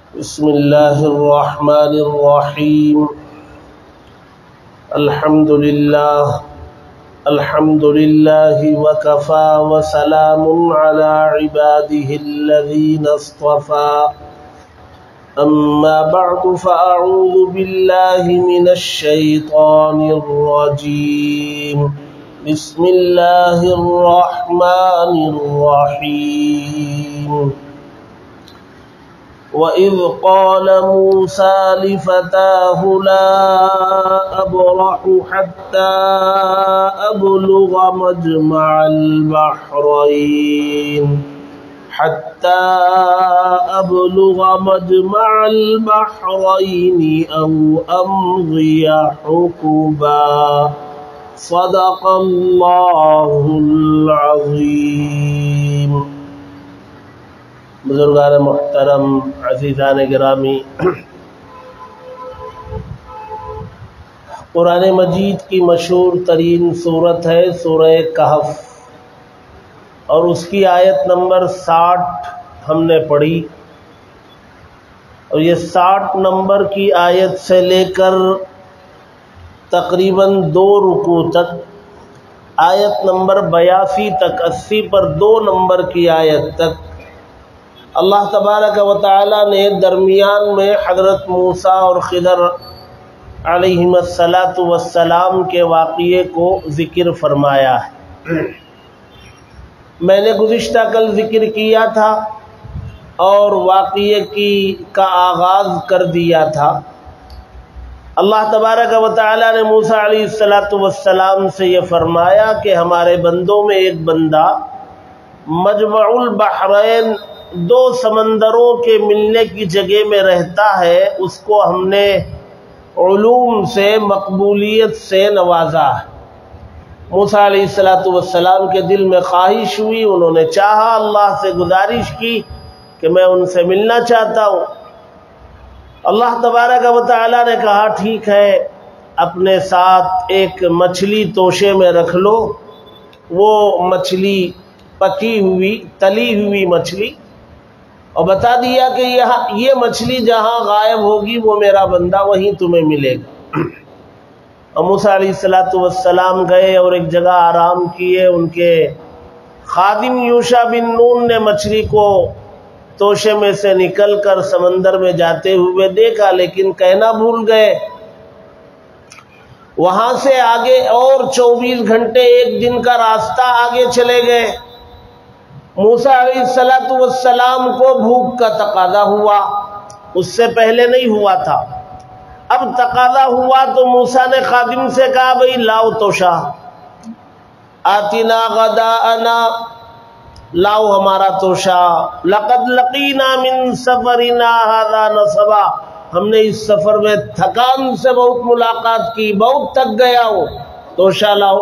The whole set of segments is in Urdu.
بسم اللہ الرحمن الرحیم الحمد للہ وکفا وسلام علی عباده الذین اصطفى اما بعد فاعوذ باللہ من الشیطان الرجیم بسم اللہ الرحمن الرحیم وَإِذْ قَالَ مُوسَى لِفَتَاهُ لَا أَبْرَحُ حَتَّى أَبْلُغَ مَجْمَعَ الْبَحْرَيْنِ أَوْ أَمْضِيَ حُقُبًا صدق اللہ العظیم۔ بزرگان محترم، عزیزان گرامی، قرآن مجید کی مشہور ترین سورت ہے سورہ کہف، اور اس کی آیت نمبر 60 ہم نے پڑھی، اور یہ 60 نمبر کی آیت سے لے کر تقریباً 2 رکوع تک، آیت نمبر 82 تک، 80 پر 2 نمبر کی آیت تک اللہ تبارک و تعالی نے درمیان میں حضرت موسیٰ اور خضر علیہم السلام کے واقعے کو ذکر فرمایا ہے۔ میں نے گزشتہ کل ذکر کیا تھا اور واقعے کا آغاز کر دیا تھا۔ اللہ تبارک و تعالی نے موسیٰ علیہ السلام سے یہ فرمایا کہ ہمارے بندوں میں ایک بندہ مجمع البحرین، 2 سمندروں کے ملنے کی جگہ میں رہتا ہے، اس کو ہم نے علوم سے، مقبولیت سے نوازا ہے۔ موسیٰ علیہ السلام کے دل میں خواہش ہوئی، انہوں نے چاہا، اللہ سے گزارش کی کہ میں ان سے ملنا چاہتا ہوں۔ اللہ تبارک و تعالی نے کہا ٹھیک ہے، اپنے ساتھ ایک مچھلی توشے میں رکھ لو، وہ مچھلی پکی ہوئی، تلی ہوئی مچھلی، اور بتا دیا کہ یہ مچھلی جہاں غائب ہوگی وہ میرا بندہ وہیں تمہیں ملے گا۔ اور موسیٰ علیہ السلام گئے اور ایک جگہ آرام کیے۔ ان کے خادم یوشع بن نون نے مچھلی کو توشے میں سے نکل کر سمندر میں جاتے ہوئے دیکھا، لیکن کہنا بھول گئے۔ وہاں سے آگے اور 24 گھنٹے، 1 دن کا راستہ آگے چلے گئے۔ موسیٰ علیہ السلام کو بھوک کا تقاضا ہوا، اس سے پہلے نہیں ہوا تھا۔ اب تقاضا ہوا تو موسیٰ نے خادم سے کہا بھئی لاؤ توشا، آتنا غداءنا، لاؤ ہمارا توشا، لقد لقینا من سفرنا ھذا نصبا، ہم نے اس سفر میں تھکان سے بہت ملاقات کی، بہت تھک گیا ہوں، توشا لاؤ۔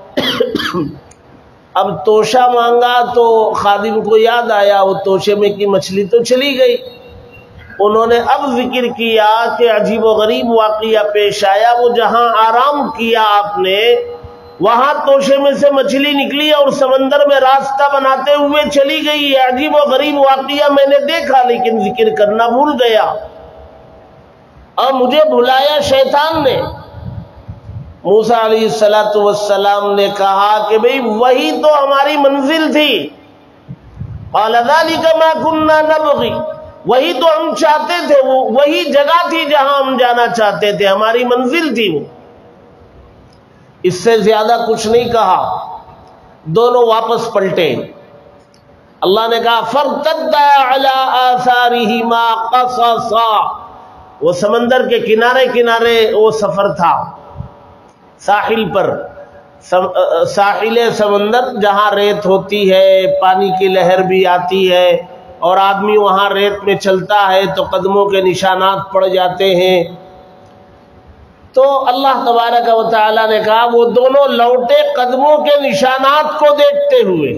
اب توشا مانگا تو خادم کو یاد آیا وہ توشے میں کی مچھلی تو چلی گئی۔ انہوں نے اب ذکر کیا کہ عجیب و غریب واقعہ پیش آیا، وہ جہاں آرام کیا آپ نے وہاں توشے میں سے مچھلی نکلی اور سمندر میں راستہ بناتے ہوئے چلی گئی۔ یہ عجیب و غریب واقعہ میں نے دیکھا لیکن ذکر کرنا بھول گیا، اور مجھے بھلایا شیطان نے۔ موسیٰ علیہ السلام نے کہا کہ بھئی وہی تو ہماری منزل تھی، قال ذلک ما كنا نبغی، وہی تو ہم چاہتے تھے، وہی جگہ تھی جہاں ہم جانا چاہتے تھے، ہماری منزل تھی وہ۔ اس سے زیادہ کچھ نہیں کہا، دونوں واپس پلٹے۔ اللہ نے کہا فارتدا علی آثارہما قصصا، وہ سمندر کے کنارے کنارے وہ سفر تھا، ساحل پر، ساحل سمندر جہاں ریت ہوتی ہے، پانی کی لہر بھی آتی ہے، اور آدمی وہاں ریت میں چلتا ہے تو قدموں کے نشانات پڑ جاتے ہیں۔ تو اللہ تبارک و تعالی نے کہا وہ دونوں لوٹے قدموں کے نشانات کو دیکھتے ہوئے۔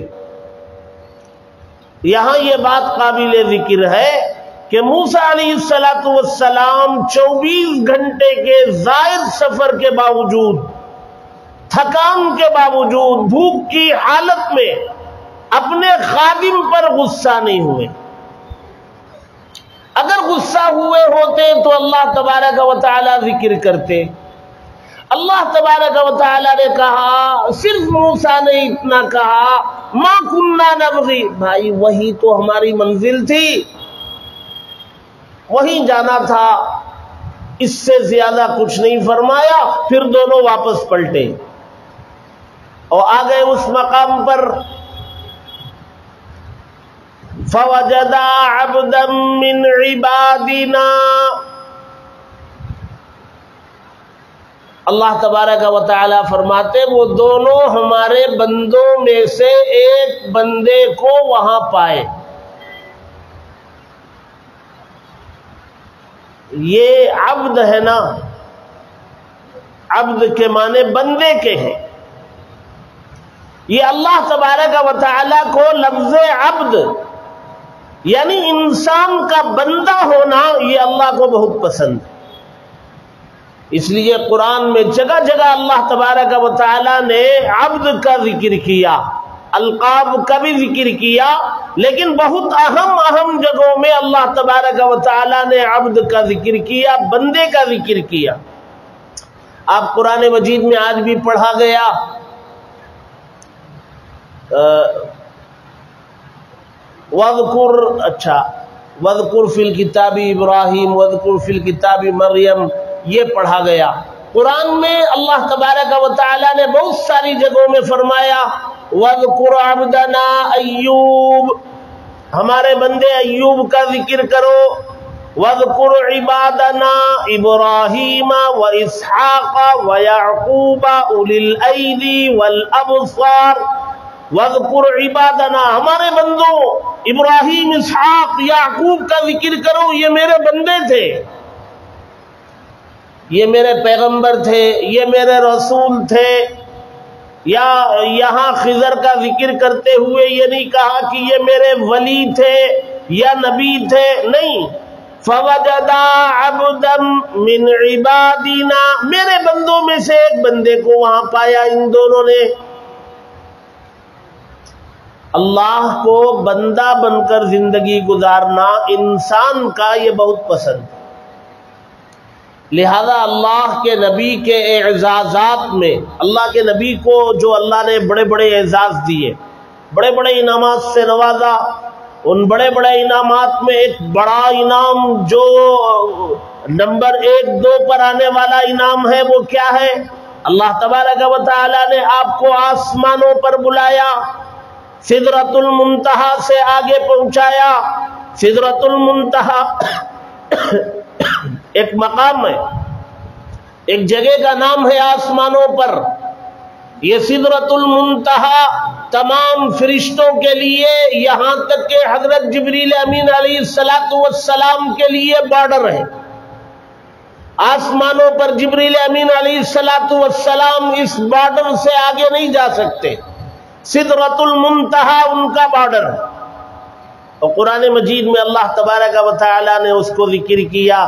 یہاں یہ بات قابل ذکر ہے کہ موسیٰ علیہ السلام 24 گھنٹے کے زائد سفر کے باوجود، تھکان کے باوجود، بھوک کی حالت میں اپنے خادم پر غصہ نہیں ہوئے۔ اگر غصہ ہوئے ہوتے تو اللہ تبارک و تعالی ذکر کرتے. اللہ تبارک و تعالی نے کہا، صرف موسیٰ نے اتنا کہا ما کننا نبغی، بھائی وہی تو ہماری منزل تھی، وہیں جانا تھا، اس سے زیادہ کچھ نہیں فرمایا. پھر دونوں واپس پلٹے اور آ گئے اس مقام پر. فوجدا عبدا من عبادنا، اللہ تبارک و تعالی فرماتے وہ دونوں ہمارے بندوں میں سے ایک بندے کو وہاں پائے. یہ عبد ہے نا، عبد کے معنی بندے کے ہیں. یہ اللہ تبارک و تعالی کو لفظ عبد یعنی انسان کا بندہ ہونا یہ اللہ کو بہت پسند ہے. اس لیے قرآن میں جگہ جگہ اللہ تبارک و تعالی نے عبد کا ذکر کیا، القاب کا بھی ذکر کیا، لیکن بہت اہم جگہوں میں اللہ تبارک و تعالی نے عبد کا ذکر کیا، بندے کا ذکر کیا. آپ قرآن مجید میں آج بھی پڑھا گیا وَاذْكُرْ فِي الْكِتَابِ ابراہیم وَاذْكُرْ فِي الْكِتَابِ مریم، یہ پڑھا گیا. قرآن میں اللہ تبارک و تعالی نے بہت ساری جگہوں میں فرمایا وَاذْكُرْ عَبْدَنَا ایوب، ہمارے بندے ایوب کا ذکر کرو. وَاذْكُرْ عِبَادَنَا ابراہیم وَإِسْحَاقَ وَيَعْقُوبَ أُولِي الْأَيْدِي وَالْأَبْصَارِ. وَاذْكُرْ عِبَادَنَا، ہمارے بندوں ابراہیم، اسحاق، یعقوب کا ذکر کرو، یہ میرے بندے تھے، یہ میرے پیغمبر تھے، یہ میرے رسول تھے. یا یہاں خضر کا ذکر کرتے ہوئے یہ نہیں کہا کہ یہ میرے ولی تھے یا نبی تھے، نہیں. فوجدا عبدا من عبادنا، میرے بندوں میں سے ایک بندے کو وہاں پایا ان دونوں نے. اللہ کو بندہ بن کر زندگی گزارنا انسان کا یہ بہت پسند ہے. لہذا اللہ کے نبی کے اعزازات میں، اللہ کے نبی کو جو اللہ نے بڑے بڑے اعزاز دیے، بڑے بڑے انعامات سے نوازا، ان بڑے بڑے انعامات میں ایک بڑا انعام جو نمبر 1 2 پر آنے والا انعام ہے وہ کیا ہے؟ اللہ تبارک و تعالی نے آپ کو آسمانوں پر بلایا، سدرۃ المنتہا سے آگے پہنچایا. سدرۃ المنتہا ایک مقام ہے، ایک جگہ کا نام ہے آسمانوں پر. یہ سدرۃ المنتہا تمام فرشتوں کے لیے، یہاں تک کہ حضرت جبریل امین علیہ السلام کے لیے بارڈر ہے. آسمانوں پر جبریل امین علیہ السلام اس بارڈر سے آگے نہیں جا سکتے. سدرۃ المنتہا ان کا بارڈر ہے. اور قرآن مجید میں اللہ تبارک و تعالی نے اس کو ذکر کیا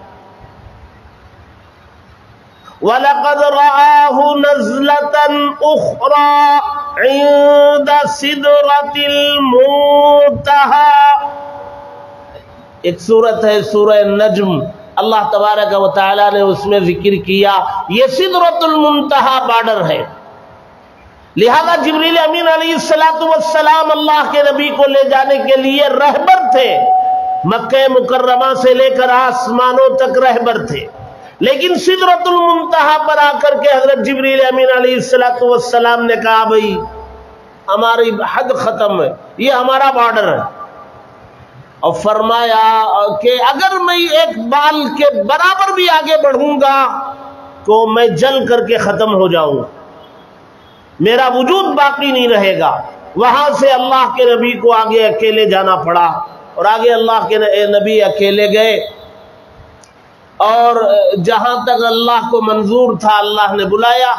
وَلَقَدْ رَآهُ نَزْلَةً أُخْرَى عِندَ سِدْرَةِ الْمُنتَهَى. ایک سورت ہے سورہ نجم، اللہ تبارک و تعالی نے اس میں ذکر کیا یہ سدرۃ المنتہا بارڈر ہے. لہذا جبریل امین علیہ السلام اللہ کے نبی کو لے جانے کے لیے رہبر تھے، مکہ مکرمہ سے لے کر آسمانوں تک رہبر تھے. لیکن سدرۃ المنتہا پر آ کر کے حضرت جبریل امین علیہ السلام نے کہا بھائی ہماری حد ختم ہے، یہ ہمارا بارڈر ہے. اور فرمایا کہ اگر میں ایک بال کے برابر بھی آگے بڑھوں گا تو میں جل کر کے ختم ہو جاؤں گا، میرا وجود باقی نہیں رہے گا. وہاں سے اللہ کے نبی کو آگے اکیلے جانا پڑا، اور آگے اللہ کے نبی اکیلے گئے، اور جہاں تک اللہ کو منظور تھا اللہ نے بلایا.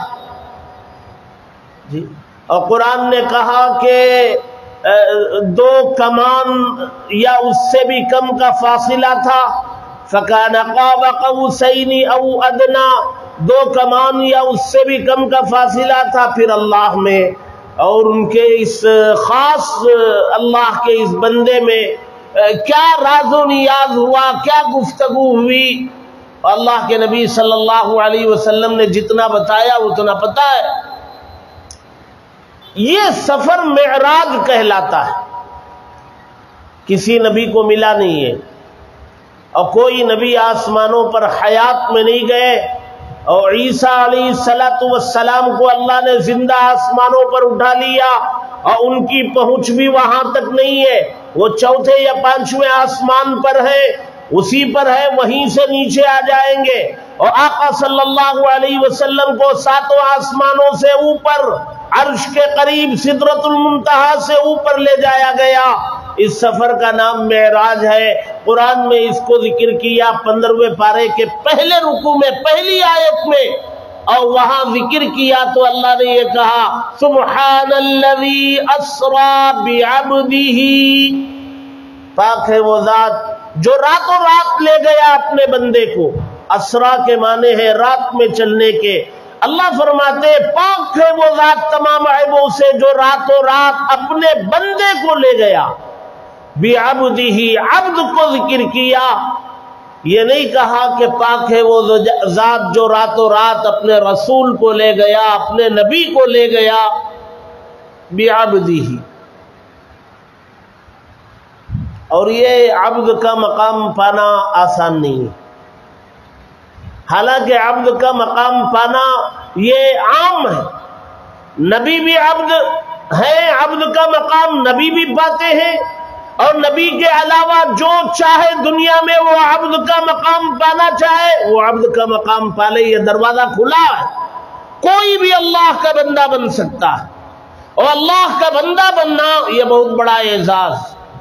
اور قرآن نے کہا کہ 2 کمان یا اس سے بھی کم کا فاصلہ تھا. فَكَانَ قَابَ قَوْسَيْنِ أَوْ أَدْنَى، 2 کمان یا اس سے بھی کم کا فاصلہ تھا. پھر اللہ میں اور ان کے اس خاص اللہ کے اس بندے میں کیا راز و نیاز ہوا، کیا گفتگو ہوئی، اللہ کے نبی صلی اللہ علیہ وسلم نے جتنا بتایا اتنا پتا ہے۔ یہ سفر معراج کہلاتا ہے، کسی نبی کو ملا نہیں ہے، اور کوئی نبی آسمانوں پر حیات میں نہیں گئے، اور عیسیٰ علیہ السلام کو اللہ نے زندہ آسمانوں پر اٹھا لیا، اور ان کی پہنچ بھی وہاں تک نہیں ہے، وہ چوتھے یا پانچویں آسمان پر ہے، اسی پر ہے، وہیں سے نیچے آ جائیں گے، اور آقا صلی اللہ علیہ وسلم کو ساتوں آسمانوں سے اوپر عرش کے قریب سدرۃ المنتہا سے اوپر لے جایا گیا۔ اس سفر کا نام معراج ہے۔ قرآن میں اس کو ذکر کیا 15ویں پارے کے پہلے رکوع میں، پہلی آیت میں، اور وہاں ذکر کیا تو اللہ نے یہ کہا سبحان الذی اسری بعبدہ، پاک ہے وہ ذات جو راتوں رات لے گیا اپنے بندے کو۔ اسرا کے معنی ہے رات میں چلنے کے۔ اللہ فرماتے پاک ہے وہ ذات تمام عیبوں سے جو راتوں رات اپنے بندے کو لے گیا۔ بعبدہ، عبد کو ذکر کیا، یہ نہیں کہا کہ پاک ہے وہ ذات جو راتوں رات اپنے رسول کو لے گیا، اپنے نبی کو لے گیا۔ بعبدہ، اور یہ عبد کا مقام پانا آسان نہیں ہے، حالانکہ عبد کا مقام پانا یہ عام ہے، نبی بھی عبد ہے، عبد کا مقام نبی بھی پاتے ہیں، اور نبی کے علاوہ جو چاہے دنیا میں وہ عبد کا مقام پانا چاہے وہ عبد کا مقام پالے، یہ دروازہ کھلا ہے، کوئی بھی اللہ کا بندہ بن سکتا ہے، اور اللہ کا بندہ بننا یہ بہت بڑا اعزاز۔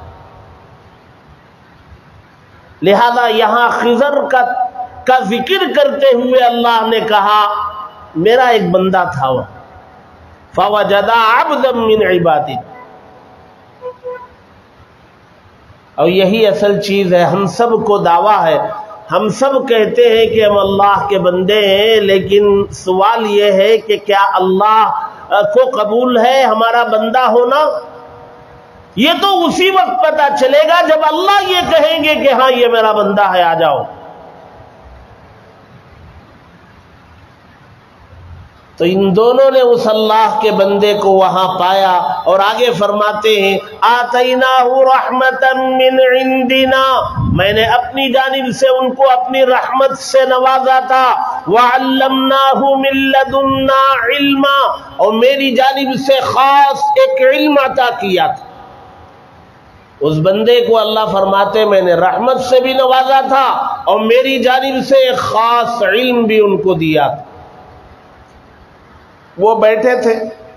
لہذا یہاں خضر کا ذکر کرتے ہوئے اللہ نے کہا میرا ایک بندہ تھا وہ، فَوَجَدَ عَبْدًا مِّنْ عِبَادِهِ، اور یہی اصل چیز ہے۔ ہم سب کو دعویٰ ہے، ہم سب کہتے ہیں کہ ہم اللہ کے بندے ہیں، لیکن سوال یہ ہے کہ کیا اللہ کو قبول ہے ہمارا بندہ ہونا؟ یہ تو اسی وقت پتہ چلے گا جب اللہ یہ کہیں گے کہ ہاں یہ میرا بندہ ہے، آ جاؤ۔ تو ان دونوں نے اس اللہ کے بندے کو وہاں پایا، اور آگے فرماتے ہیں آتیناہ رحمتا من عندنا، میں نے اپنی جانب سے ان کو اپنی رحمت سے نوازا تھا، وعلمناہ من لدنا علما، اور میری جانب سے خاص ایک علم عطا کیا تھا۔ اس بندے کو اللہ فرماتے میں نے رحمت سے بھی نوازا تھا، اور میری جانب سے ایک خاص علم بھی ان کو دیا تھا۔ وہ بیٹھے تھے،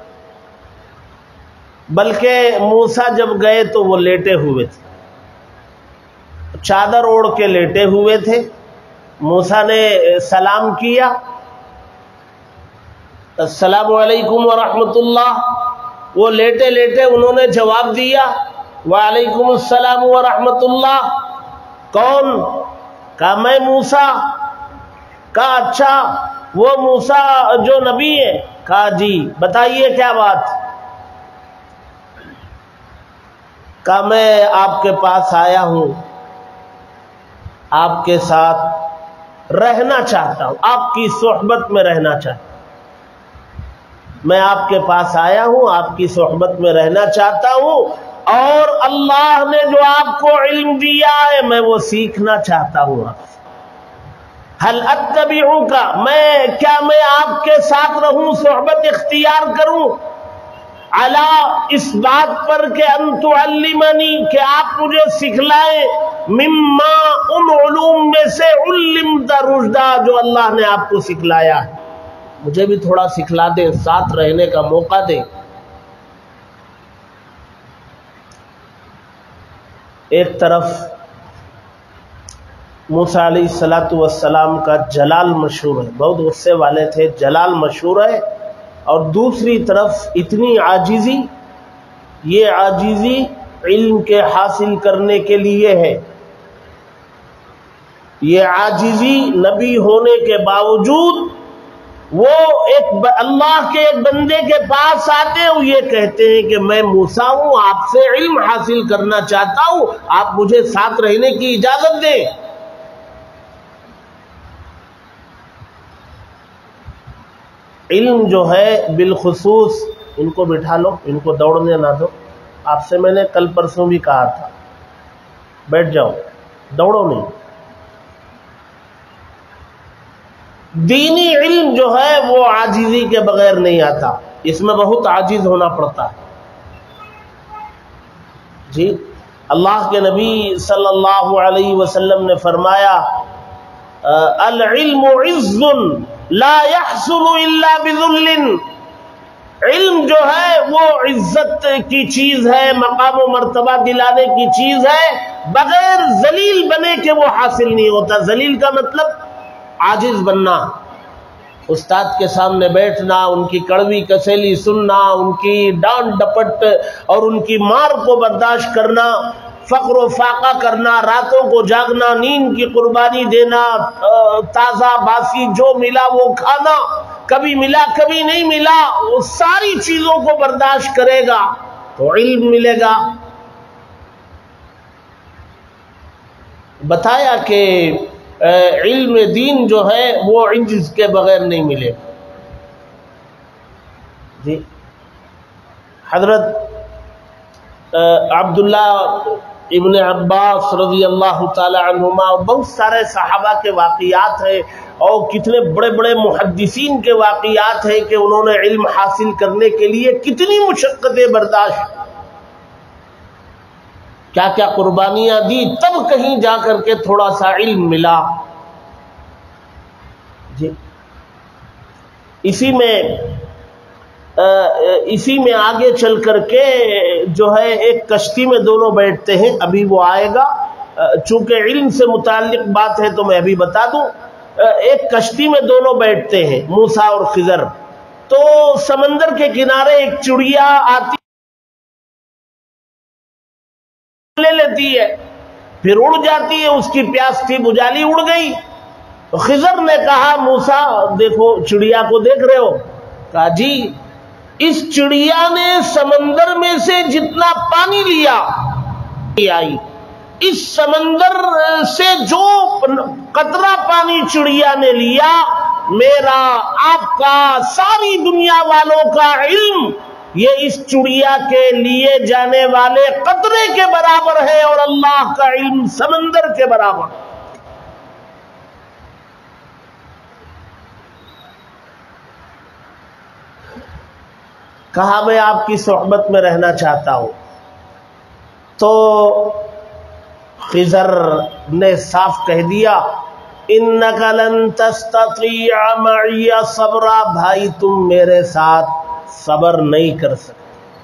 بلکہ موسیٰ جب گئے تو وہ لیٹے ہوئے تھے، چادر اوڑھ کے لیٹے ہوئے تھے۔ موسیٰ نے سلام کیا، السلام علیکم ورحمۃ اللہ، وہ لیٹے لیٹے انہوں نے جواب دیا وعلیکم السلام ورحمۃ اللہ۔ کون؟ کہا میں موسیٰ۔ کہا اچھا وہ موسیٰ جو نبی ہے؟ کہا جی، بتائیے کیا بات؟ کہا میں آپ کے پاس آیا ہوں، آپ کے ساتھ رہنا چاہتا ہوں، آپ کی صحبت میں رہنا چاہتا ہوں، میں آپ کے پاس آیا ہوں، آپ کی صحبت میں رہنا چاہتا ہوں، اور اللہ نے جو آپ کو علم دیا ہے میں وہ سیکھنا چاہتا ہوں آپ سے۔ حل اتبعوک، کیا میں آپ کے ساتھ رہوں، صحبت اختیار کروں، علی اس بات پر کہ ان تعلمنی، کہ آپ مجھے سکھلائیں، مما ان علوم میں سے علمت رشدا، جو اللہ نے آپ کو سکھلایا ہے، مجھے بھی تھوڑا سکھلا دیں، ساتھ رہنے کا موقع دیں۔ ایک طرف موسیٰ علیہ السلام کا جلال مشہور ہے، بہت غصے والے تھے، جلال مشہور ہے، اور دوسری طرف اتنی عاجزی، یہ عاجزی علم کے حاصل کرنے کے لیے ہے، یہ عاجزی نبی ہونے کے باوجود وہ اللہ کے ایک بندے کے پاس آتے ہیں، یہ کہتے ہیں کہ میں موسیٰ ہوں، آپ سے علم حاصل کرنا چاہتا ہوں، آپ مجھے ساتھ رہنے کی اجازت دیں۔ علم جو ہے بالخصوص، ان کو بٹھا لو، ان کو دوڑنے نہ دو۔ آپ سے میں نے کل پرسوں بھی کہا تھا بیٹھ جاؤ، دوڑو نہیں۔ دینی علم جو ہے وہ عاجزی کے بغیر نہیں آتا، اس میں بہت عاجز ہونا پڑتا ہے۔ جی اللہ کے نبی صلی اللہ علیہ وسلم نے فرمایا العلم عز لا يحصل الا بذل، علم جو ہے وہ عزت کی چیز ہے، مقام و مرتبہ دلانے کی چیز ہے، بغیر ذلیل بنے کے وہ حاصل نہیں ہوتا۔ ذلیل کا مطلب عاجز بننا، استاد کے سامنے بیٹھنا، ان کی کڑوی کسیلی سننا، ان کی ڈانٹ ڈپٹ اور ان کی مار کو برداشت کرنا، فقر و فاقہ کرنا، راتوں کو جاگنا، نیند کی قربانی دینا، تازہ باسی جو ملا وہ کھانا، کبھی ملا کبھی نہیں ملا، وہ ساری چیزوں کو برداشت کرے گا تو علم ملے گا۔ بتایا کہ علم دین جو ہے وہ عجز کے بغیر نہیں ملے۔ جی حضرت عبداللہ ابن عباس رضی اللہ تعالی عنہما اور بہت سارے صحابہ کے واقعات ہیں، اور کتنے بڑے بڑے محدثین کے واقعات ہیں کہ انہوں نے علم حاصل کرنے کے لیے کتنی مشقتیں برداشت، کیا کیا قربانیاں دی، تب کہیں جا کر کے تھوڑا سا علم ملا۔ جی اسی میں آگے چل کر کے جو ہے ایک کشتی میں دونوں بیٹھتے ہیں، ابھی وہ آئے گا، چونکہ علم سے متعلق بات ہے تو میں ابھی بتا دوں۔ ایک کشتی میں دونوں بیٹھتے ہیں، موسیٰ اور خضر، تو سمندر کے کنارے ایک چڑیا آتی لے لیتی ہے، پھر اڑ جاتی ہے، اس کی پیاس تھی بجالی، اڑ گئی۔ تو خضر نے کہا موسیٰ دیکھو چڑیا کو دیکھ رہے ہو؟ کہا جی، اس چڑیا نے سمندر میں سے جتنا پانی لیا آئی، اس سمندر سے جو قطرہ پانی چڑیا نے لیا، میرا آپ کا ساری دنیا والوں کا علم یہ اس چڑیا کے لیے جانے والے قطرے کے برابر ہے، اور اللہ کا علم سمندر کے برابر۔ کہا میں آپ کی صحبت میں رہنا چاہتا ہوں۔ تو خضر نے صاف کہہ دیا انک لن تستطیع معی صبرا، بھائی تم میرے ساتھ صبر نہیں کر سکتے،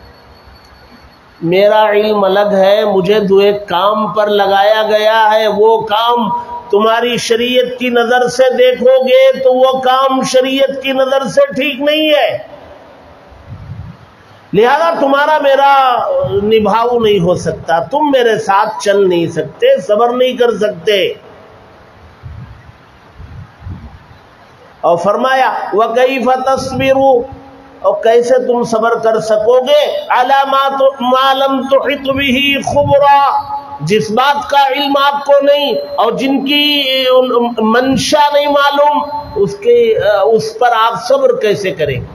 میرا علم الگ ہے، مجھے دو ایک کام پر لگایا گیا ہے، وہ کام تمہاری شریعت کی نظر سے دیکھو گے تو وہ کام شریعت کی نظر سے ٹھیک نہیں ہے، لہذا تمہارا میرا نبھاؤ نہیں ہو سکتا، تم میرے ساتھ چل نہیں سکتے، صبر نہیں کر سکتے۔ اور فرمایا وَكَيْفَ تَصْبِرُوا، اور کیسے تم صبر کر سکو گے عَلَى مَا لَمْ تُحِطْ بِهِ خُبْرًا، جس بات کا علم آپ کو نہیں اور جن کی منشا نہیں معلوم، اس پر آپ صبر کیسے کریں گے؟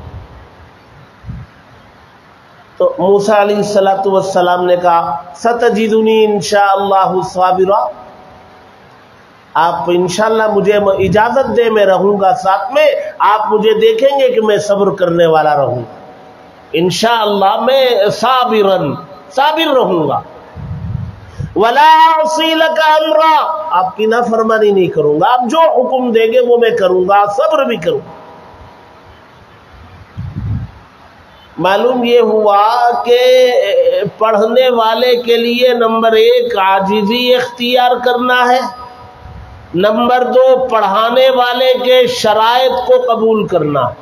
تو موسیٰ علیہ السلام نے کہا سَتَجِدُنِي انشاءاللہ صابرا، آپ انشاءاللہ مجھے اجازت دے، میں رہوں گا ساتھ میں، آپ مجھے دیکھیں گے کہ میں صبر کرنے والا رہوں گا، انشاءاللہ میں صابر رہوں گا۔ وَلَا أَعْصِي لَكَ أَمْرًا، آپ کی نافرمانی نہیں کروں گا، آپ جو حکم دیں گے وہ میں کروں گا، صبر بھی کروں گا۔ معلوم یہ ہوا کہ پڑھنے والے کے لیے نمبر 1 عاجزی اختیار کرنا ہے، نمبر 2 پڑھانے والے کے شرائط کو قبول کرنا ہے۔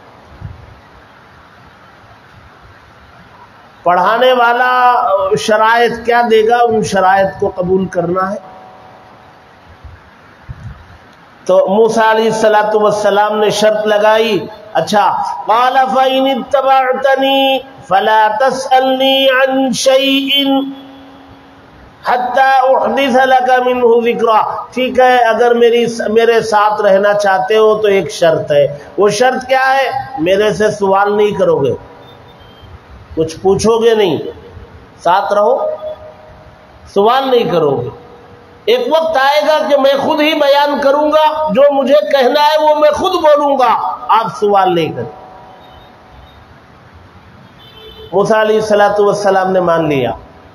پڑھانے والا شرائط کیا دے گا، ان شرائط کو قبول کرنا ہے۔ تو موسیٰ علیہ السلام نے شرط لگائی، اچھا قال فإن اتبعتنی فلا تسألنی عن شیء حتی احدث لک منہ ذکرا، ٹھیک ہے اگر میرے ساتھ رہنا چاہتے ہو تو ایک شرط ہے، وہ شرط کیا ہے؟ میرے سے سوال نہیں کرو گے، کچھ پوچھو گے نہیں، ساتھ رہو، سوال نہیں کرو گے۔ ایک وقت آئے گا کہ میں خود ہی بیان کروں گا، جو مجھے کہنا ہے وہ میں خود بولوں گا، آپ سوال نہیں کریں۔ موسیٰ علیہ السلام نے مان لیا،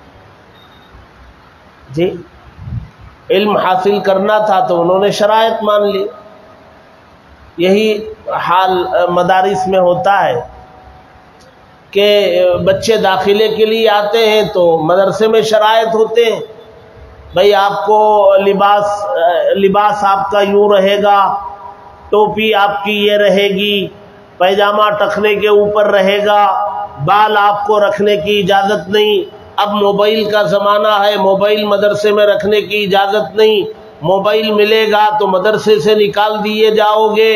جی علم حاصل کرنا تھا تو انہوں نے شرائط مان لی۔ یہی حال مدارس میں ہوتا ہے کہ بچے داخلے کے لیے آتے ہیں تو مدرسے میں شرائط ہوتے ہیں، بھئی آپ کو لباس آپ کا یوں رہے گا، ٹوپی آپ کی یہ رہے گی، پیجامہ ٹخنے کے اوپر رہے گا، بال آپ کو رکھنے کی اجازت نہیں۔ اب موبائل کا زمانہ ہے، موبائل مدرسے میں رکھنے کی اجازت نہیں، موبائل ملے گا تو مدرسے سے نکال دیے جاؤ گے۔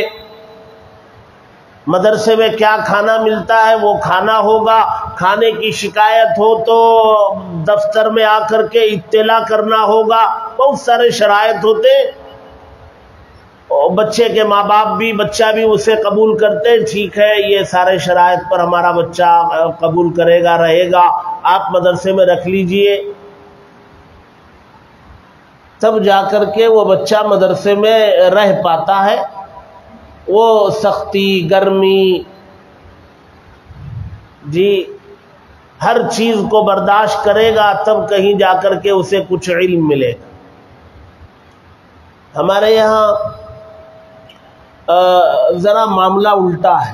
مدرسے میں کیا کھانا ملتا ہے وہ کھانا ہوگا، کھانے کی شکایت ہو تو دفتر میں آ کر کے اطلاع کرنا ہوگا، بہت سارے شرائط ہوتے ہیں۔ بچے کے ماں باپ بھی، بچہ بھی اسے قبول کرتے، ٹھیک ہے یہ سارے شرائط پر ہمارا بچہ قبول کرے گا، رہے گا، آپ مدرسے میں رکھ لیجئے۔ تب جا کر کے وہ بچہ مدرسے میں رہ پاتا ہے، وہ سختی، گرمی، جی ہر چیز کو برداشت کرے گا، تب کہیں جا کر کے اسے کچھ علم ملے گا۔ ہمارے یہاں ذرا معاملہ الٹا ہے،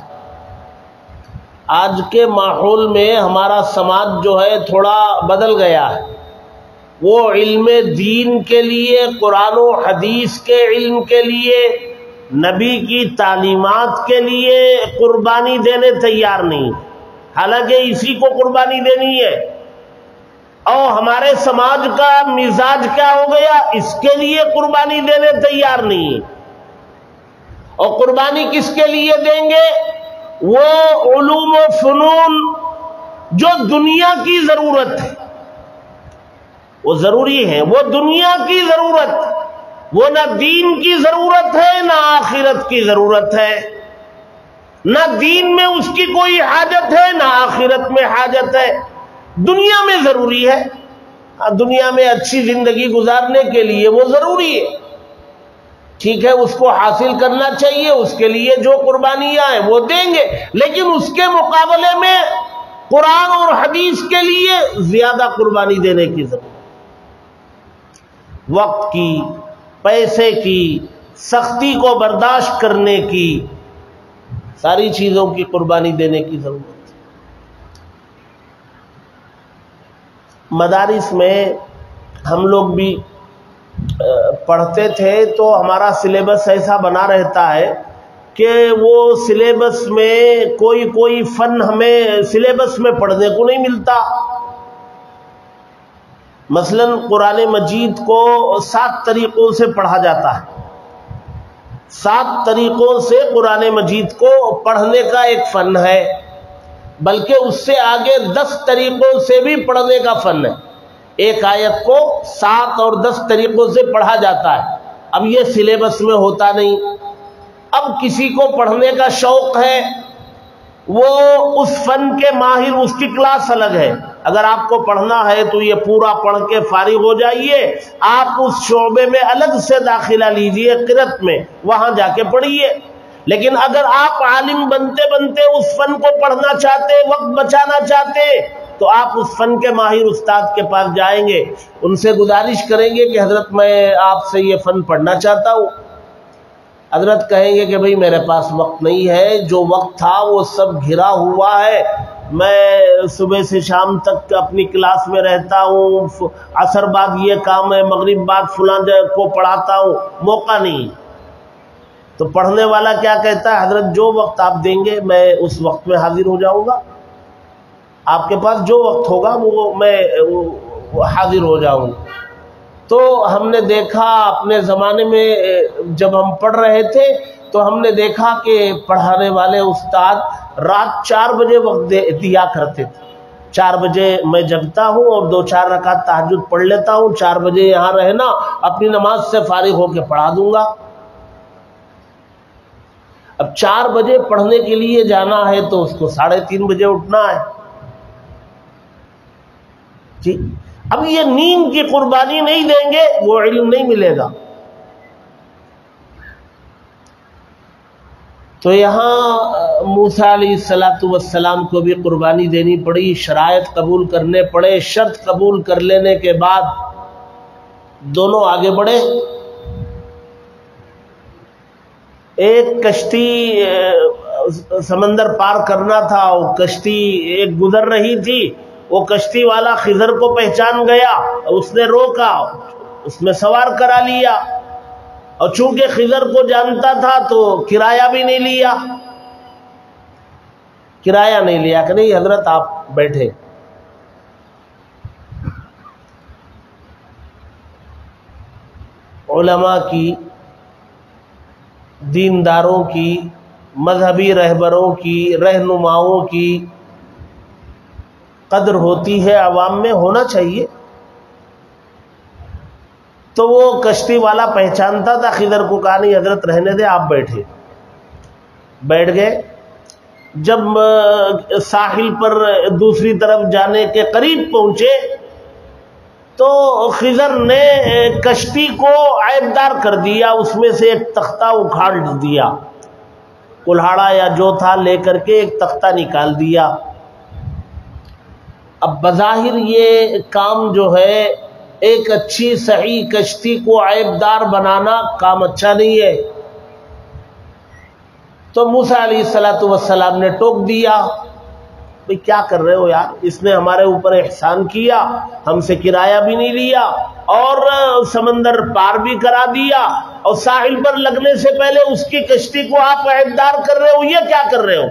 آج کے ماحول میں ہمارا سماج جو ہے تھوڑا بدل گیا ہے، وہ علم دین کے لیے، قرآن و حدیث کے علم کے لیے، نبی کی تعلیمات کے لیے قربانی دینے تیار نہیں، حالانکہ اسی کو قربانی دینی ہے۔ اور ہمارے سماج کا مزاج کیا ہو گیا، اس کے لیے قربانی دینے تیار نہیں۔ اور قربانی کس کے لیے دیں گے؟ وہ علوم و فنون جو دنیا کی ضرورت ہے، وہ ضروری ہے، وہ دنیا کی ضرورت، وہ نہ دین کی ضرورت ہے نہ آخرت کی ضرورت ہے، نہ دین میں اس کی کوئی حاجت ہے نہ آخرت میں حاجت ہے، دنیا میں ضروری ہے، دنیا میں اچھی زندگی گزارنے کے لیے وہ ضروری ہے، ٹھیک ہے اس کو حاصل کرنا چاہیے، اس کے لیے جو قربانیاں ہیں وہ دیں گے، لیکن اس کے مقابلے میں قرآن اور حدیث کے لیے زیادہ قربانی دینے کی ضرورت، وقت کی، پیسے کی، سختی کو برداشت کرنے کی، ساری چیزوں کی قربانی دینے کی ضرورت۔ مدارس میں ہم لوگ بھی پڑھتے تھے تو ہمارا سلیبس ایسا بنا رہتا ہے کہ وہ سلیبس میں کوئی فن ہمیں سلیبس میں پڑھنے کو نہیں ملتا۔ مثلا قرآن مجید کو 7 طریقوں سے پڑھا جاتا ہے، 7 طریقوں سے قرآن مجید کو پڑھنے کا ایک فن ہے، بلکہ اس سے آگے 10 طریقوں سے بھی پڑھنے کا فن ہے۔ ایک آیت کو 7 اور 10 طریقوں سے پڑھا جاتا ہے، اب یہ سلیبس میں ہوتا نہیں۔ اب کسی کو پڑھنے کا شوق ہے، وہ اس فن کے ماہر، اس کی کلاس الگ ہے، اگر آپ کو پڑھنا ہے تو یہ پورا پڑھ کے فارغ ہو جائیے، آپ اس شعبے میں الگ سے داخلہ لیجئے، قرأت میں وہاں جا کے پڑھیے۔ لیکن اگر آپ عالم بنتے بنتے اس فن کو پڑھنا چاہتے، وقت بچانا چاہتے، تو آپ اس فن کے ماہر استاد کے پاس جائیں گے، ان سے گزارش کریں گے کہ حضرت میں آپ سے یہ فن پڑھنا چاہتا ہوں۔ حضرت کہیں گے کہ بھئی میرے پاس وقت نہیں ہے، جو وقت تھا وہ سب گھرا ہوا ہے، میں صبح سے شام تک اپنی کلاس میں رہتا ہوں، عصر بعد یہ کام ہے، مغرب بعد فلاں کو پڑھاتا ہوں، موقع نہیں۔ تو پڑھنے والا کیا کہتا ہے، حضرت جو وقت آپ دیں گے میں اس وقت میں حاضر ہو جاؤں گا، آپ کے پاس جو وقت ہوگا وہ میں حاضر ہو جاؤں گا۔ تو ہم نے دیکھا اپنے زمانے میں جب ہم پڑھ رہے تھے تو ہم نے دیکھا کہ پڑھانے والے استاد رات 4 بجے وقت دیا کرتے تھے. 4 بجے میں جگتا ہوں اور 2-4 رکعت تہجد پڑھ لیتا ہوں. 4 بجے یہاں رہنا، اپنی نماز سے فارغ ہو کے پڑھا دوں گا. اب 4 بجے پڑھنے کے لیے جانا ہے تو اس کو 3:30 بجے اٹھنا ہے. جی اب یہ نیند کی قربانی نہیں دیں گے وہ علم نہیں ملے گا. تو یہاں موسیٰ علیہ السلام کو بھی قربانی دینی پڑی، شرائط قبول کرنے پڑے. شرط قبول کر لینے کے بعد دونوں آگے بڑھے. ایک کشتی سمندر پار کرنا تھا، وہ کشتی ایک گزر رہی تھی، وہ کشتی والا خضر کو پہچان گیا، اس نے روکا، اس میں سوار کرا لیا، اور چونکہ خضر کو جانتا تھا تو کرایہ بھی نہیں لیا. کرایہ نہیں لیا کہ نہیں حضرت آپ بیٹھے. علماء کی، دینداروں کی، مذہبی رہبروں کی، رہنماؤں کی قدر ہوتی ہے، عوام میں ہونا چاہیے. تو وہ کشتی والا پہچانتا تھا خضر کو، کہا نہیں حضرت رہنے دے آپ بیٹھے. بیٹھ گئے. جب ساحل پر دوسری طرف جانے کے قریب پہنچے تو خضر نے کشتی کو عیبدار کر دیا، اس میں سے ایک تختہ اکھاڑ دیا، کلہاڑا یا جو تھا لے کر کے ایک تختہ نکال دیا. اب بظاہر یہ کام جو ہے، ایک اچھی صحیح کشتی کو عیبدار بنانا کام اچھا نہیں ہے. تو موسیٰ علیہ السلام نے ٹوک دیا، بھئی کیا کر رہے ہو یار، اس نے ہمارے اوپر احسان کیا، ہم سے کرایہ بھی نہیں لیا اور سمندر پار بھی کرا دیا، اور ساحل پر لگنے سے پہلے اس کی کشتی کو آپ عیبدار کر رہے ہو، یہ کیا کر رہے ہو؟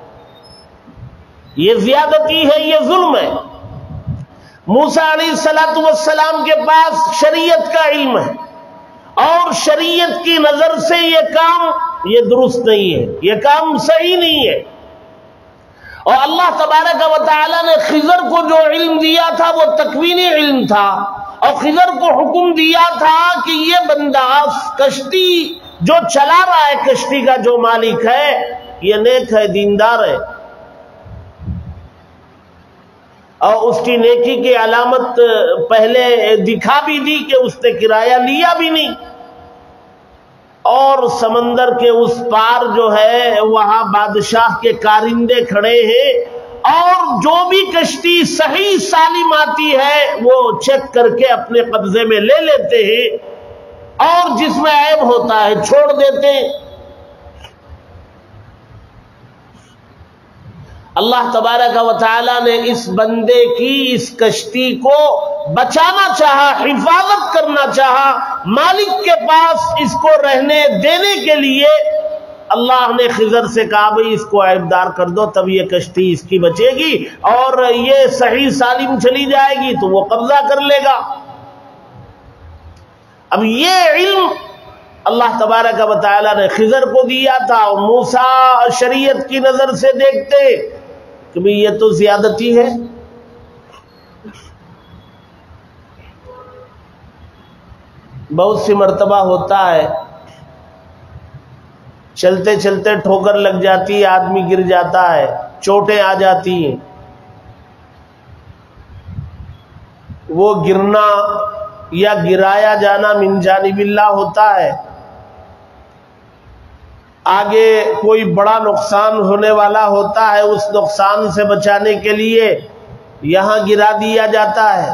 یہ زیادتی ہے، یہ ظلم ہے. موسیٰ علیہ السلام کے پاس شریعت کا علم ہے، اور شریعت کی نظر سے یہ کام یہ درست نہیں ہے، یہ کام صحیح نہیں ہے. اور اللہ تبارک و تعالی نے خضر کو جو علم دیا تھا وہ تکوینی علم تھا، اور خضر کو حکم دیا تھا کہ یہ بندہ کشتی جو چلا رہا ہے، کشتی کا جو مالک ہے، یہ نیک ہے، دیندار ہے، اور اس کی نیکی کی علامت پہلے دکھا بھی دی کہ اس نے کرایہ لیا بھی نہیں. اور سمندر کے اس پار جو ہے وہاں بادشاہ کے کارندے کھڑے ہیں، اور جو بھی کشتی صحیح سالم آتی ہے وہ چیک کر کے اپنے قبضے میں لے لیتے ہیں، اور جس میں عیب ہوتا ہے چھوڑ دیتے ہیں. اللہ تبارک و تعالی نے اس بندے کی اس کشتی کو بچانا چاہا، حفاظت کرنا چاہا. مالک کے پاس اس کو رہنے دینے کے لیے اللہ نے خضر سے کہا بھئی اس کو عیبدار کر دو، تب یہ کشتی اس کی بچے گی، اور یہ صحیح سالم چلی جائے گی تو وہ قبضہ کر لے گا. اب یہ علم اللہ تبارک و تعالی نے خضر کو دیا تھا، اور موسیٰ شریعت کی نظر سے دیکھتے کہ بھئی یہ تو زیادتی ہے. بہت سی مرتبہ ہوتا ہے چلتے چلتے ٹھوکر لگ جاتی ہے، آدمی گر جاتا ہے، چوٹیں آ جاتی ہیں. وہ گرنا یا گرایا جانا من جانب اللہ ہوتا ہے. آگے کوئی بڑا نقصان ہونے والا ہوتا ہے، اس نقصان سے بچانے کے لیے یہاں گرا دیا جاتا ہے.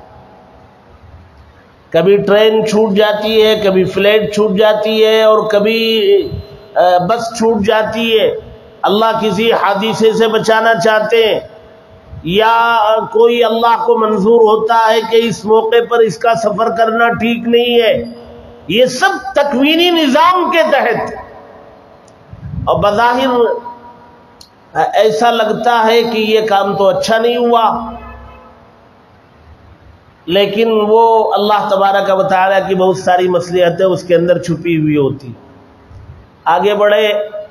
کبھی ٹرین چھوٹ جاتی ہے، کبھی فلائٹ چھوٹ جاتی ہے، اور کبھی بس چھوٹ جاتی ہے. اللہ کسی حادثے سے بچانا چاہتے ہیں، یا کوئی اللہ کو منظور ہوتا ہے کہ اس موقع پر اس کا سفر کرنا ٹھیک نہیں ہے. یہ سب تکوینی نظام کے تحت. اور بظاہر ایسا لگتا ہے کہ یہ کام تو اچھا نہیں ہوا، لیکن وہ اللہ تبارک و تعالیٰ کی بہت ساری مصلحتیں اس کے اندر چھپی ہوئی ہوتی. آگے بڑھے.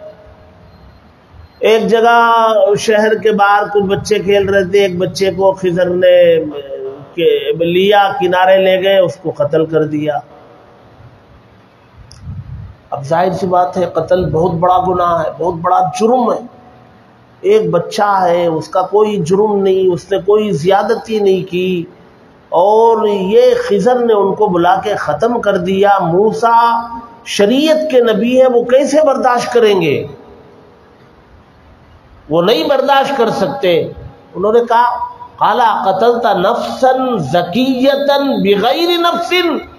ایک جگہ شہر کے باہر کچھ بچے کھیل رہے تھے. ایک بچے کو خضر نے لیا, کنارے لے گئے, اس کو قتل کر دیا. اب ظاہر سی بات ہے قتل بہت بڑا گناہ ہے, بہت بڑا جرم ہے. ایک بچہ ہے, اس کا کوئی جرم نہیں, اس نے کوئی زیادتی نہیں کی, اور یہ خضر نے ان کو بلا کے ختم کر دیا. موسیٰ شریعت کے نبی ہیں, وہ کیسے برداشت کریں گے؟ وہ نہیں برداشت کر سکتے. انہوں نے کہا قالا قتلت نفسا زکیۃ بغیر نفس,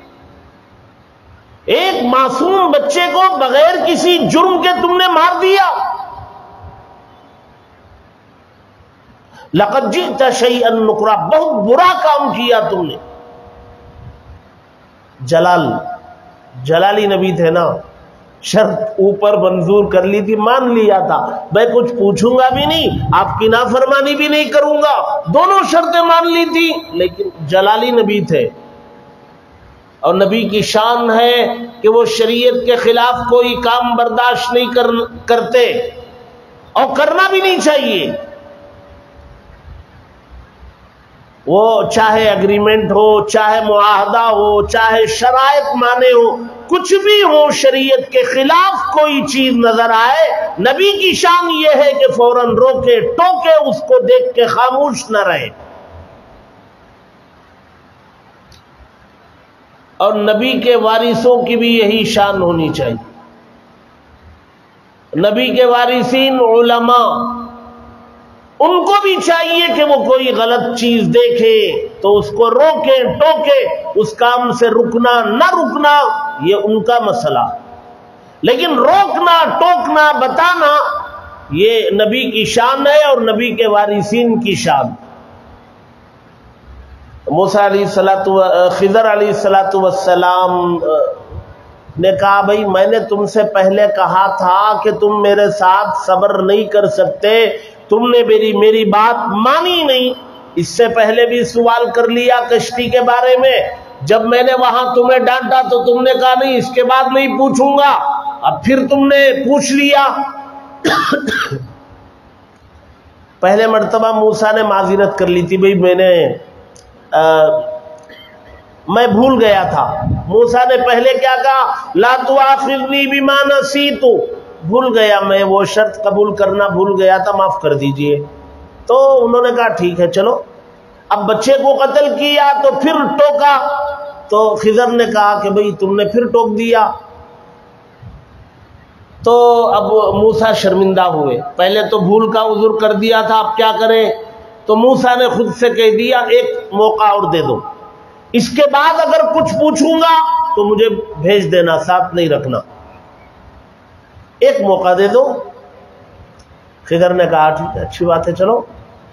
ایک معصوم بچے کو بغیر کسی جرم کے تم نے مار دیا. لقد جئت شیئا نکرا, بہت برا کام کیا تم نے. جلالی نبی تھے نا, شرط اوپر منظور کر لی تھی, مان لیا تھا میں کچھ پوچھوں گا بھی نہیں, آپ کی نافرمانی بھی نہیں کروں گا, دونوں شرطیں مان لی تھی. لیکن جلالی نبی تھے, اور نبی کی شان ہے کہ وہ شریعت کے خلاف کوئی کام برداشت نہیں کرتے, اور کرنا بھی نہیں چاہیے. وہ چاہے اگریمنٹ ہو, چاہے معاہدہ ہو, چاہے شرائط مانے ہو, کچھ بھی ہو, شریعت کے خلاف کوئی چیز نظر آئے, نبی کی شان یہ ہے کہ فوراً روکے ٹوکے, اس کو دیکھ کے خاموش نہ رہے. اور نبی کے وارثوں کی بھی یہی شان ہونی چاہیے. نبی کے وارثین علماء, ان کو بھی چاہیے کہ وہ کوئی غلط چیز دیکھے تو اس کو روکے ٹوکے, اس کام سے رکنا نہ رکنا یہ ان کا مسئلہ, لیکن روکنا ٹوکنا بتانا یہ نبی کی شان ہے اور نبی کے وارثین کی شان. موسیٰ خضر علیہ الصلوۃ والسلام نے کہا بھائی میں نے تم سے پہلے کہا تھا کہ تم میرے ساتھ صبر نہیں کر سکتے, تم نے میری بات مانی نہیں. اس سے پہلے بھی سوال کر لیا کشتی کے بارے میں, جب میں نے وہاں تمہیں ڈانٹا تو تم نے کہا نہیں اس کے بعد نہیں پوچھوں گا, اب پھر تم نے پوچھ لیا. پہلے مرتبہ موسیٰ نے معذرت کر لی تھی, بھائی میں بھول گیا تھا. موسیٰ نے پہلے کیا کہا, لا تؤاخذنی بما نسیت, بھول گیا میں, وہ شرط قبول کرنا بھول گیا تھا, معاف کر دیجئے. تو انہوں نے کہا ٹھیک ہے چلو. اب بچے کو قتل کیا تو پھر ٹوکا, تو خضر نے کہا کہ بھئی تم نے پھر ٹوک دیا. تو اب موسیٰ شرمندہ ہوئے, پہلے تو بھول کا عذر کر دیا تھا, اب کیا کریں؟ تو موسیٰ نے خود سے کہہ دیا ایک موقع اور دے دو, اس کے بعد اگر کچھ پوچھوں گا تو مجھے بھیج دینا, ساتھ نہیں رکھنا, ایک موقع دے دو. خضر نے کہا ٹھیک ہے اچھی بات ہے چلو.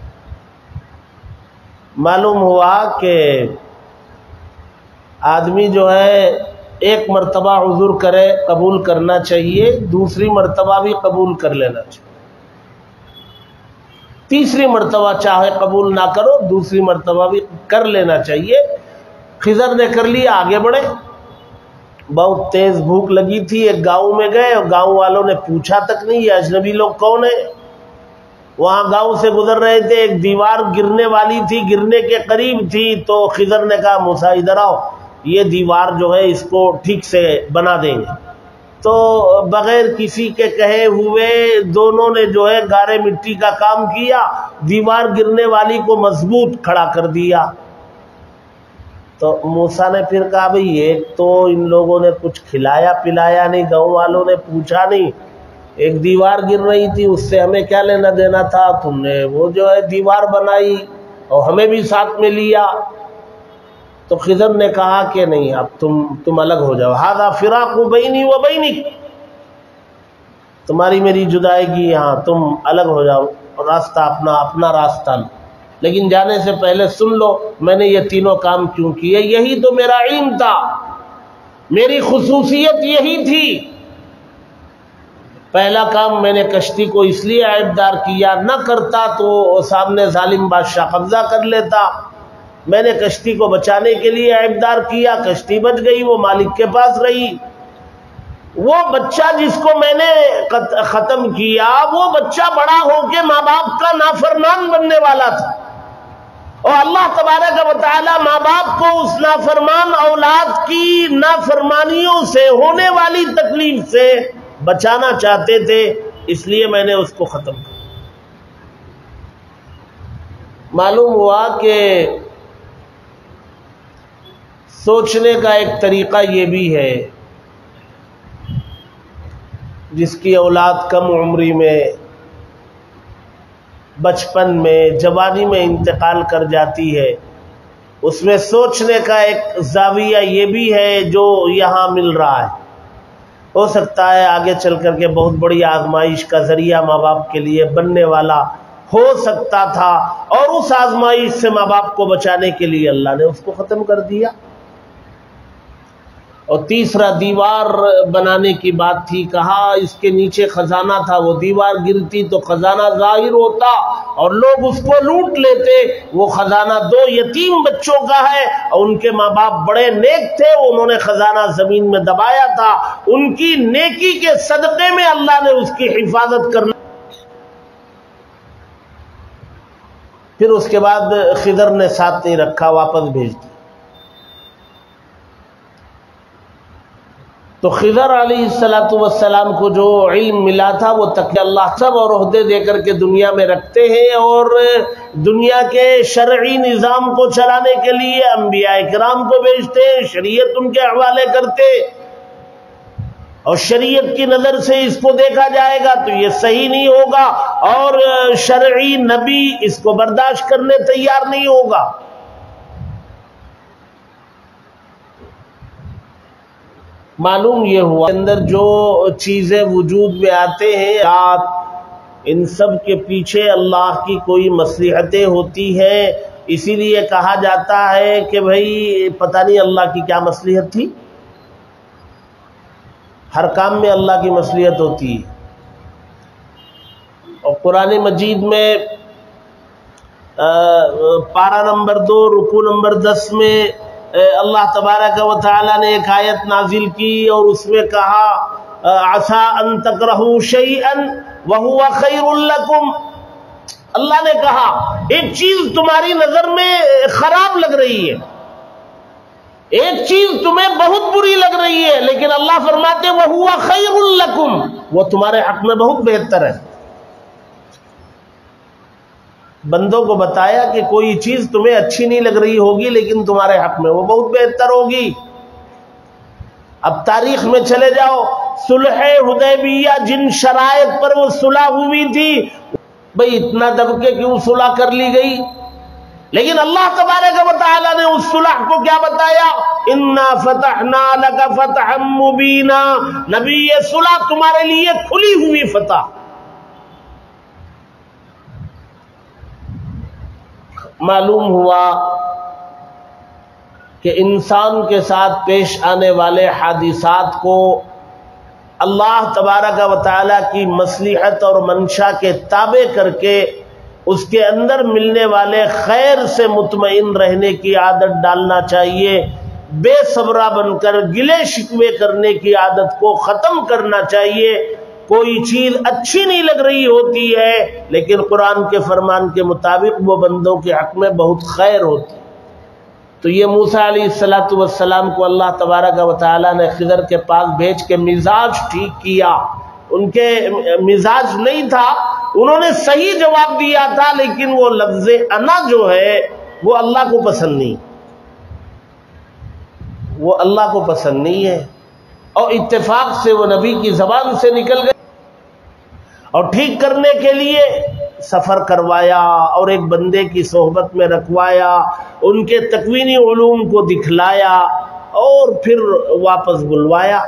معلوم ہوا کہ آدمی جو ہے ایک مرتبہ عذر کرے قبول کرنا چاہیے, دوسری مرتبہ بھی قبول کر لینا چاہیے, تیسری مرتبہ چاہے قبول نہ کرو دوسری مرتبہ بھی کر لینا چاہیے. خضر نے کر لیا, آگے بڑھے. بہت تیز بھوک لگی تھی, ایک گاؤں میں گئے اور گاؤں والوں نے پوچھا تک نہیں یہ اجنبی لوگ کون ہیں. وہاں گاؤں سے گزر رہے تھے, ایک دیوار گرنے والی تھی, گرنے کے قریب تھی, تو خضر نے کہا موسیٰ ادھر آؤ, یہ دیوار جو ہے اس کو ٹھیک سے بنا دیں گے. تو بغیر کسی کے کہے ہوئے دونوں نے جو ہے گارے مٹی کا کام کیا, دیوار گرنے والی کو مضبوط کھڑا کر دیا. تو موسیٰ نے پھر کہا بھئی ایک تو ان لوگوں نے کچھ کھلایا پلایا نہیں, گاؤں والوں نے پوچھا نہیں, ایک دیوار گر رہی تھی اس سے ہمیں کیا لینا دینا تھا, تم نے وہ جو ہے دیوار بنائی اور ہمیں بھی ساتھ میں لیا. تو خضر نے کہا کہ نہیں اب تم الگ ہو جاؤ, ھذا فراق بینی و بینک, تمہاری میری جدائیگی, یہاں تم الگ ہو جاؤ, راستہ اپنا راستہ. لیکن جانے سے پہلے سن لو میں نے یہ تینوں کام کیوں کیے, یہی تو میرا علم تھا, میری خصوصیت یہی تھی. پہلا کام میں نے کشتی کو اس لیے عیبدار کیا, نہ کرتا تو سامنے ظالم بادشاہ قبضہ کر لیتا, میں نے کشتی کو بچانے کے لیے عیبدار کیا، کشتی بچ گئی، وہ مالک کے پاس رہی۔ وہ بچہ جس کو میں نے ختم کیا، وہ بچہ بڑا ہو کے ماں باپ کا نافرمان بننے والا تھا، اور اللہ تبارک و تعالی ماں باپ کو اس نافرمان اولاد کی نافرمانیوں سے ہونے والی تکلیف سے بچانا چاہتے تھے، اس لیے میں نے اس کو ختم کیا۔ معلوم ہوا کہ سوچنے کا ایک طریقہ یہ بھی ہے، جس کی اولاد کم عمری میں، بچپن میں، جوانی میں انتقال کر جاتی ہے، اس میں سوچنے کا ایک زاویہ یہ بھی ہے جو یہاں مل رہا ہے۔ ہو سکتا ہے آگے چل کر کے بہت بڑی آزمائش کا ذریعہ ماں باپ کے لیے بننے والا ہو سکتا تھا، اور اس آزمائش سے ماں باپ کو بچانے کے لیے اللہ نے اس کو ختم کر دیا۔ اور تیسرا دیوار بنانے کی بات تھی، کہا اس کے نیچے خزانہ تھا، وہ دیوار گرتی تو خزانہ ظاہر ہوتا اور لوگ اس کو لوٹ لیتے۔ وہ خزانہ 2 یتیم بچوں کا ہے، اور ان کے ماں باپ بڑے نیک تھے، انہوں نے خزانہ زمین میں دبایا تھا، ان کی نیکی کے صدقے میں اللہ نے اس کی حفاظت کرنا۔ پھر اس کے بعد خضر نے ساتھ نہیں رکھا، واپس بھیج دیا۔ تو خضر علیہ السلام کو جو علم ملا تھا وہ تقوی اللہ سب اور عہدے دے کر کے دنیا میں رکھتے ہیں، اور دنیا کے شرعی نظام کو چلانے کے لیے انبیاء کرام کو بھیجتے ہیں، شریعت ان کے حوالے کرتے، اور شریعت کی نظر سے اس کو دیکھا جائے گا تو یہ صحیح نہیں ہوگا، اور شرعی نبی اس کو برداشت کرنے تیار نہیں ہوگا۔ معلوم یہ ہوا اندر جو چیزیں وجود میں آتے ہیں، ان سب کے پیچھے اللہ کی کوئی مصلحتیں ہوتی ہیں، اسی لیے کہا جاتا ہے کہ بھئی پتہ نہیں اللہ کی کیا مصلحت تھی۔ ہر کام میں اللہ کی مصلحت ہوتی ہے، اور قرآن مجید میں پارہ نمبر 2 رکوع نمبر 10 میں اللہ تبارک و تعالی نے ایک آیت نازل کی، اور اس میں کہا عسیٰ ان تکرہوا شیئا وہو خیر لکم۔ اللہ نے کہا ایک چیز تمہاری نظر میں خراب لگ رہی ہے، ایک چیز تمہیں بہت بری لگ رہی ہے، لیکن اللہ فرماتے وہو خیر لکم، وہ تمہارے حق میں بہت بہتر ہے۔ بندوں کو بتایا کہ کوئی چیز تمہیں اچھی نہیں لگ رہی ہوگی، لیکن تمہارے حق میں وہ بہت بہتر ہوگی۔ اب تاریخ میں چلے جاؤ، صلح حدیبیہ جن شرائط پر وہ صلح ہوئی تھی، بھئی اتنا دب کے کیوں صلح کر لی گئی؟ لیکن اللہ تبارک و تعالی نے اس صلح کو کیا بتایا؟ انا فتحنا لک فتحا مبینا، نبی یہ صلح تمہارے لیے کھلی ہوئی فتح۔ معلوم ہوا کہ انسان کے ساتھ پیش آنے والے حادثات کو اللہ تبارک و تعالی کی مصلحت اور منشا کے تابع کر کے اس کے اندر ملنے والے خیر سے مطمئن رہنے کی عادت ڈالنا چاہیے، بے صبرہ بن کر گلے شکوے کرنے کی عادت کو ختم کرنا چاہیے۔ کوئی چیز اچھی نہیں لگ رہی ہوتی ہے، لیکن قرآن کے فرمان کے مطابق وہ بندوں کے حق میں بہت خیر ہوتی ہے۔ تو یہ موسیٰ علیہ السلام کو اللہ تبارک و تعالی نے خضر کے پاس بھیج کے مزاج ٹھیک کیا۔ ان کے مزاج نہیں تھا، انہوں نے صحیح جواب دیا تھا، لیکن وہ لفظ انا جو ہے وہ اللہ کو پسند نہیں، وہ اللہ کو پسند نہیں ہے، اور اتفاق سے وہ نبی کی زبان سے نکل گئے، اور ٹھیک کرنے کے لیے سفر کروایا، اور ایک بندے کی صحبت میں رکھوایا، ان کے تکوینی علوم کو دکھلایا، اور پھر واپس بلوایا۔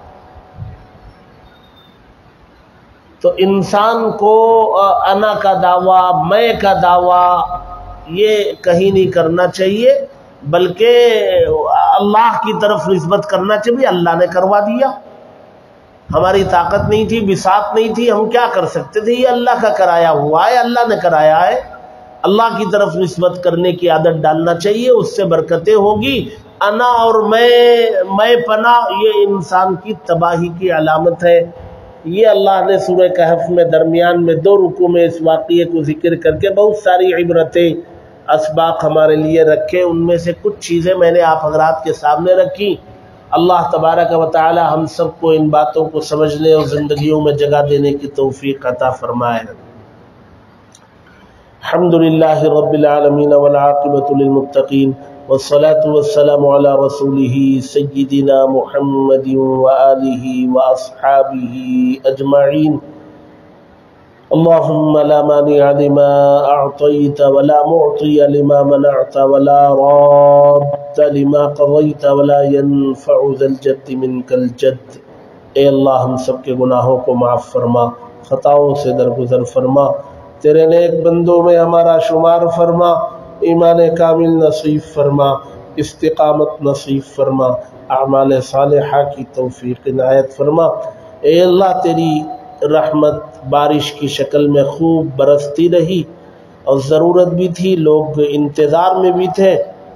تو انسان کو انا کا دعویٰ، میں کا دعویٰ یہ کہیں نہیں کرنا چاہیے، بلکہ اللہ کی طرف نسبت کرنا چاہیے۔ اللہ نے کروا دیا، ہماری طاقت نہیں تھی، بساط نہیں تھی، ہم کیا کر سکتے تھے؟ یہ اللہ کا کرایا ہوا ہے، اللہ نے کرایا ہے، اللہ کی طرف نسبت کرنے کی عادت ڈالنا چاہیے، اس سے برکتیں ہوگی۔ انا اور میں پنا یہ انسان کی تباہی کی علامت ہے۔ یہ اللہ نے سورہ کہف میں درمیان میں 2 رکوع میں اس واقعے کو ذکر کر کے بہت ساری عبرتیں اسباق ہمارے لیے رکھے، ان میں سے کچھ چیزیں میں نے آپ حضرات کے سامنے رکھی۔ اللہ تبارک و تعالی ہم سب کو ان باتوں کو سمجھنے اور زندگیوں میں جگہ دینے کی توفیق عطا فرمائے۔ الحمدللہ رب العالمین والعاقبۃ للمتقین والصلاة والسلام علی رسولہ سیدنا محمد وآلہ واصحابہ اجمعین۔ اللہم لا مانع لما اعطیت ولا معطی لما منعت ولا راد لما قضیت ولا ينفع ذا الجد منک الجد۔ اے اللہ ہم سب کے گناہوں کو معاف فرما، خطاؤں سے درگزر فرما، تیرے نیک بندوں میں ہمارا شمار فرما، ایمان کامل نصیب فرما، استقامت نصیب فرما، اعمال صالحہ کی توفیق عنایت فرما۔ اے اللہ تیری رحمت بارش کی شکل میں خوب برستی رہی، اور ضرورت بھی تھی، لوگ انتظار میں بھی تھے،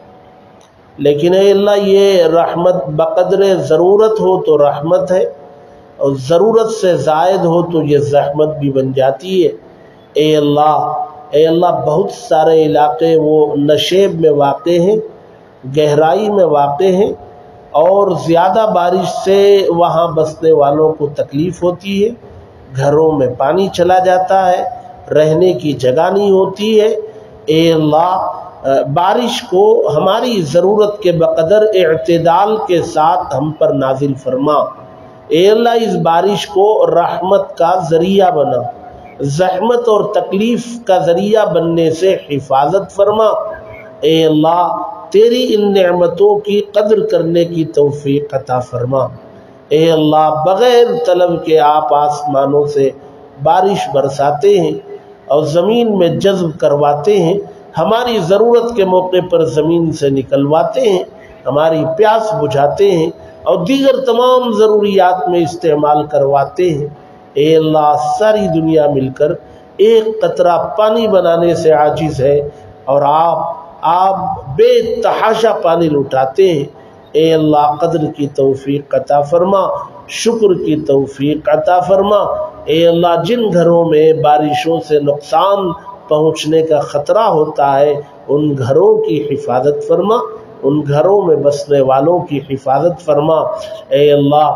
لیکن اے اللہ یہ رحمت بقدر ضرورت ہو تو رحمت ہے، اور ضرورت سے زائد ہو تو یہ زحمت بھی بن جاتی ہے۔ اے اللہ بہت سارے علاقے وہ نشیب میں واقع ہیں، گہرائی میں واقع ہیں، اور زیادہ بارش سے وہاں بسنے والوں کو تکلیف ہوتی ہے، گھروں میں پانی چلا جاتا ہے، رہنے کی جگہ نہیں ہوتی ہے۔ اے اللہ بارش کو ہماری ضرورت کے بقدر اعتدال کے ساتھ ہم پر نازل فرما۔ اے اللہ اس بارش کو رحمت کا ذریعہ بنا، زحمت اور تکلیف کا ذریعہ بننے سے حفاظت فرما۔ اے اللہ تیری ان نعمتوں کی قدر کرنے کی توفیق عطا فرما۔ اے اللہ بغیر طلب کے آپ آسمانوں سے بارش برساتے ہیں اور زمین میں جذب کرواتے ہیں، ہماری ضرورت کے موقع پر زمین سے نکلواتے ہیں، ہماری پیاس بجھاتے ہیں اور دیگر تمام ضروریات میں استعمال کرواتے ہیں۔ اے اللہ ساری دنیا مل کر ایک قطرہ پانی بنانے سے عاجز ہے، اور آپ بے تحاشا پانی لٹاتے ہیں۔ اے اللہ قدر کی توفیق عطا فرما، شکر کی توفیق عطا فرما۔ اے اللہ جن گھروں میں بارشوں سے نقصان پہنچنے کا خطرہ ہوتا ہے ان گھروں کی حفاظت فرما، ان گھروں میں بسنے والوں کی حفاظت فرما۔ اے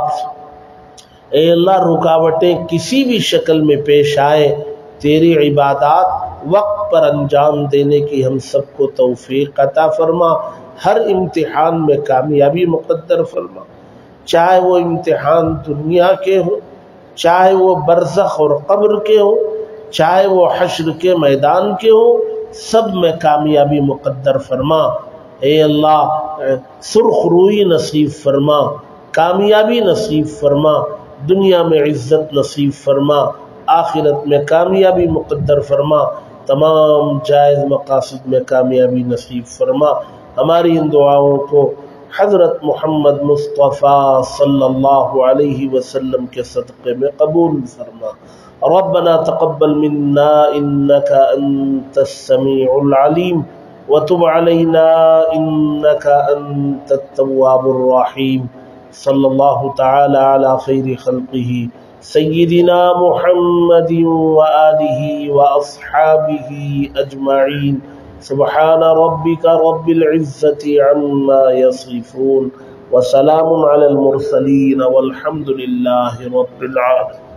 اللہ رکاوٹیں کسی بھی شکل میں پیش آئے، تیری عبادات وقت پر انجام دینے کی ہم سب کو توفیق عطا فرما، ہر امتحان میں کامیابی مقدر فرما، چاہے وہ امتحان دنیا کے ہوں، چاہے وہ برزخ اور قبر کے ہوں، چاہے وہ حشر کے میدان کے ہوں، سب میں کامیابی مقدر فرما۔ اے اللہ سرخ روئی نصیب فرما، کامیابی نصیب فرما، دنیا میں عزت نصیب فرما، آخرت میں کامیابی مقدر فرما، تمام جائز مقاصد میں کامیابی نصیب فرما۔ ہماری ان دعاؤں کو حضرت محمد مصطفیٰ صلی اللہ علیہ وسلم کے صدقے میں قبول فرما۔ ربنا تقبل منا انك انت السميع العليم وتب علينا انك انت التواب الرحيم۔ صلی اللہ تعالی علی خیر خلقہ سیدنا محمد وآلہ واصحابہ اجمعین۔ سبحان ربک رب العزة عما یصفون وسلام علی المرسلین والحمد للہ رب العالمین۔